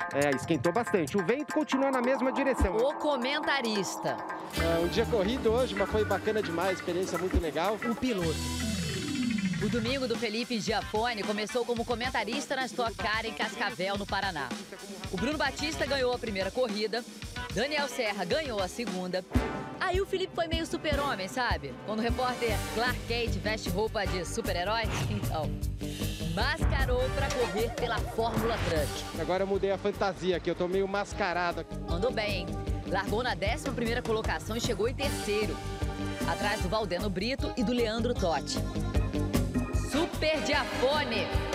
Esquentou bastante. O vento continua na mesma direção. O comentarista. Um dia corrido hoje, mas foi bacana demais, experiência muito legal. O piloto. O domingo do Felipe Giafone começou como comentarista na Stock Car em Cascavel, no Paraná. O Bruno Batista ganhou a primeira corrida, Daniel Serra ganhou a segunda. Aí o Felipe foi meio super-homem, sabe? Quando o repórter Clark Kent veste roupa de super-herói, então, mascarou pra correr pela Fórmula Truck. Agora eu mudei a fantasia aqui, eu tô meio mascarado. Andou bem, hein? Largou na 11ª colocação e chegou em terceiro, atrás do Valdeno Brito e do Leandro Totti. Super Giafone!